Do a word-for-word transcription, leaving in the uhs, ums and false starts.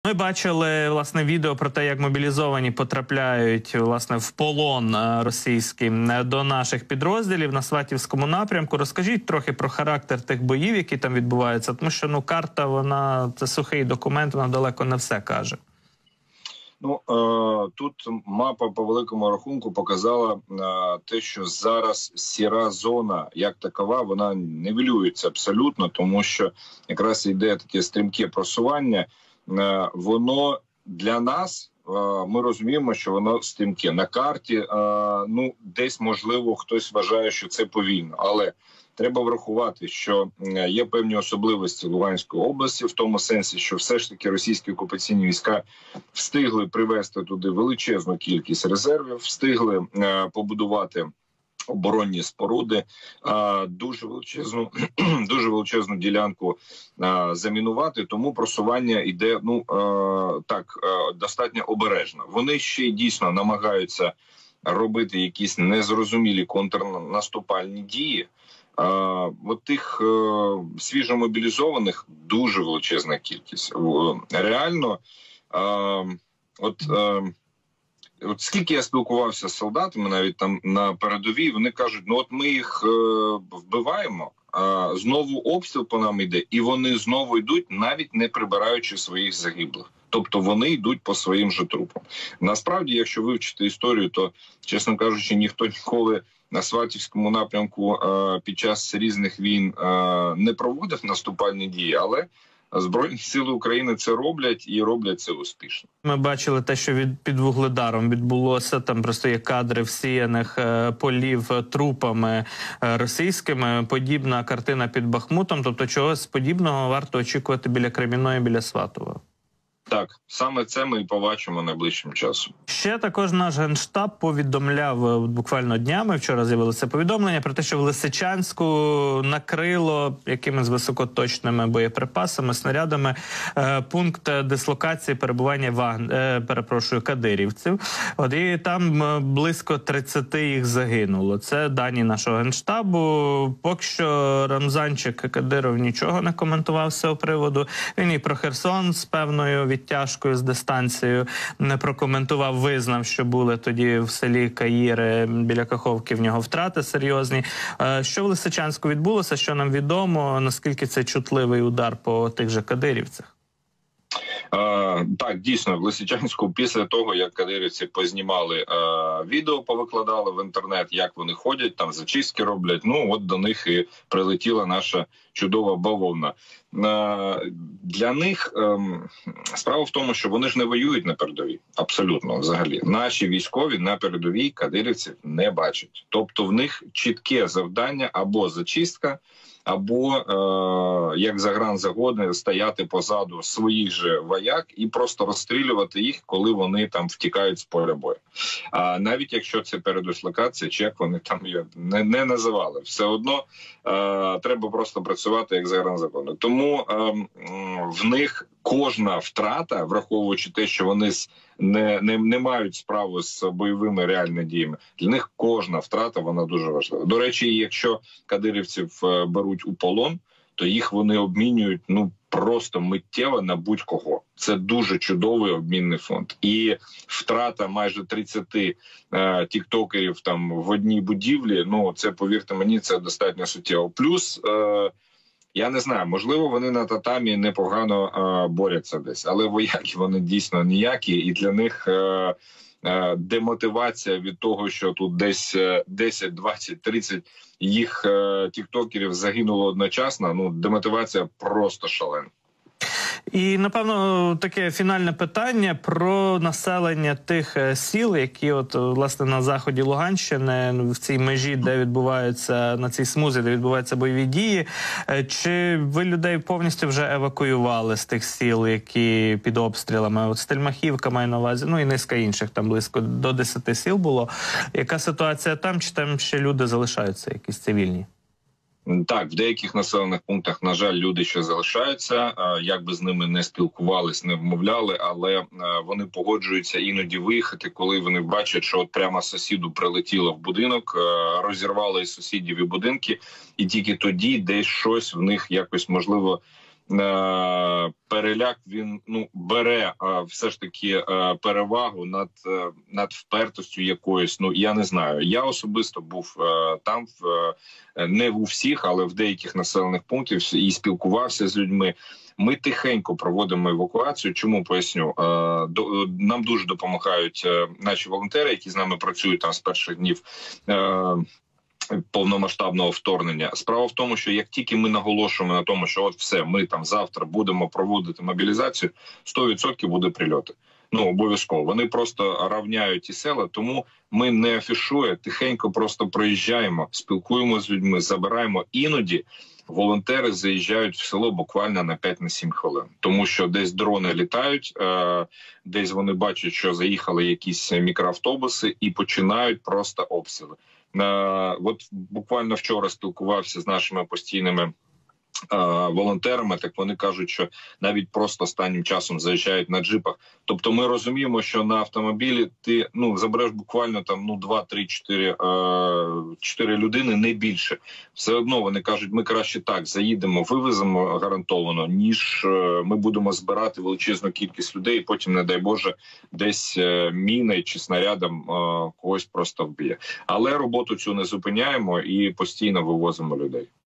Ми бачили, власне, відео про те, як мобілізовані потрапляють, власне, в полон російський до наших підрозділів на Сватівському напрямку. Розкажіть трохи про характер тих боїв, які там відбуваються, тому що, ну, карта, вона, це сухий документ, вона далеко не все каже. Ну, е, тут мапа по великому рахунку показала е, те, що зараз сіра зона, як такова, вона нівелюється абсолютно, тому що якраз йде таке стрімке просування. Е, воно для нас, е, ми розуміємо, що воно стрімке. На карті, е, ну, десь, можливо, хтось вважає, що це повільно, але треба врахувати, що є певні особливості Луганської області, в тому сенсі, що все ж таки російські окупаційні війська встигли привезти туди величезну кількість резервів, встигли е, побудувати оборонні споруди, е, дуже величезну, дуже величезну ділянку е, замінувати, тому просування йде, ну, е, так, е, достатньо обережно. Вони ще й дійсно намагаються робити якісь незрозумілі контрнаступальні дії. Uh, от тих uh, свіжомобілізованих дуже величезна кількість. Uh, реально, uh, от, uh, от скільки я спілкувався з солдатами, навіть там на передовій, вони кажуть, ну от ми їх uh, вбиваємо, uh, знову обстріл по нам йде, і вони знову йдуть, навіть не прибираючи своїх загиблих. Тобто вони йдуть по своїм же трупам. Насправді, якщо вивчити історію, то, чесно кажучи, ніхто ніколи на Сватівському напрямку е, під час різних війн е, не проводив наступальні дії, але Збройні сили України це роблять і роблять це успішно. Ми бачили те, що від, під Вугледаром відбулося. Там просто є кадри всіяних е, полів трупами е, російськими. Подібна картина під Бахмутом. Тобто чогось подібного варто очікувати біля Кремінної, біля Сватова. Так, саме це ми і побачимо найближчим часом. Ще також наш Генштаб повідомляв буквально днями, вчора з'явилося повідомлення про те, що в Лисичанську накрило якимись високоточними боєприпасами, снарядами е, пункт дислокації перебування вагн... е, перепрошую, кадирівців. От, і там близько тридцяти їх загинуло. Це дані нашого Генштабу. Поки що Рамзанчик Кадиров нічого не коментував з цього приводу. Він і про Херсон з певною відтяжкою, з дистанцією не прокоментував, визнав, що були тоді в селі Каїри біля Каховки в нього втрати серйозні. Що в Лисичанську відбулося, що нам відомо, наскільки це чутливий удар по тих же кадирівцях? Uh, так, дійсно, в Лисичанську після того, як кадирівці познімали uh, відео, повикладали в інтернет, як вони ходять, там зачистки роблять, ну от до них і прилетіла наша чудова бавовна. Uh, для них um, справа в тому, що вони ж не воюють на передовій, абсолютно, взагалі. Наші військові на передовій кадирівців не бачать. Тобто в них чітке завдання або зачистка, або, е, як загранзагони, стояти позаду своїх же вояк і просто розстрілювати їх, коли вони там втікають з поля бою. А навіть якщо це передислокація, чи як вони там її не, не називали, все одно е, треба просто працювати як загранзагони. Тому е, в них кожна втрата, враховуючи те, що вони не, не, не мають справу з бойовими реальними діями, для них кожна втрата, вона дуже важлива. До речі, якщо кадирівців беруть у полон, то їх вони обмінюють, ну, просто миттєво на будь-кого. Це дуже чудовий обмінний фонд. І втрата майже тридцяти е, тіктокерів там в одній будівлі, ну, це, повірте мені, це достатньо суттєво. Плюс, е, я не знаю, можливо, вони на татамі непогано е, борються десь, але вояки вони дійсно ніякі, і для них е, е, демотивація від того, що тут десь десять, двадцять, тридцять їх е, тіктокерів загинуло одночасно, ну, демотивація просто шалена. І, напевно, таке фінальне питання про населення тих сіл, які от, власне, на заході Луганщини, в цій межі, де відбуваються, на цій смузі, де відбуваються бойові дії. Чи ви людей повністю вже евакуювали з тих сіл, які під обстрілами? От Стельмахівка має на увазі, ну і низка інших, там близько до десяти сіл було. Яка ситуація там? Чи там ще люди залишаються, якісь цивільні? Так, в деяких населених пунктах, на жаль, люди ще залишаються, як би з ними не спілкувались, не вмовляли, але вони погоджуються іноді виїхати, коли вони бачать, що от прямо сусіду прилетіло в будинок, розірвали і сусідів і будинки, і тільки тоді десь щось в них якось, можливо, е, переляк він ну бере е, все ж таки е, перевагу над е, над впертостю якоюсь. Ну я не знаю. Я особисто був е, там в е, не у всіх, але в деяких населених пунктах і спілкувався з людьми. Ми тихенько проводимо евакуацію. Чому поясню? Е, до, нам дуже допомагають е, наші волонтери, які з нами працюють там з перших днів. Е, повномасштабного вторгнення. Справа в тому, що як тільки ми наголошуємо на тому, що от все, ми там завтра будемо проводити мобілізацію, сто відсотків буде прильоти. Ну, обов'язково. Вони просто равняють ті села, тому ми не афішує, тихенько просто проїжджаємо, спілкуємося з людьми, забираємо. Іноді волонтери заїжджають в село буквально на п'ять-сім хвилин. Тому що десь дрони літають, десь вони бачать, що заїхали якісь мікроавтобуси і починають просто обстріли. От буквально вчора спілкувався з нашими постійними волонтерами, так вони кажуть, що навіть просто останнім часом заїжджають на джипах. Тобто ми розуміємо, що на автомобілі ти ну забереш буквально там ну два, три, чотири, чотири людини, не більше. Все одно вони кажуть, ми краще так заїдемо, вивеземо гарантовано, ніж ми будемо збирати величезну кількість людей, і потім, не дай Боже, десь міною чи снарядом когось просто вб'є. Але роботу цю не зупиняємо і постійно вивозимо людей.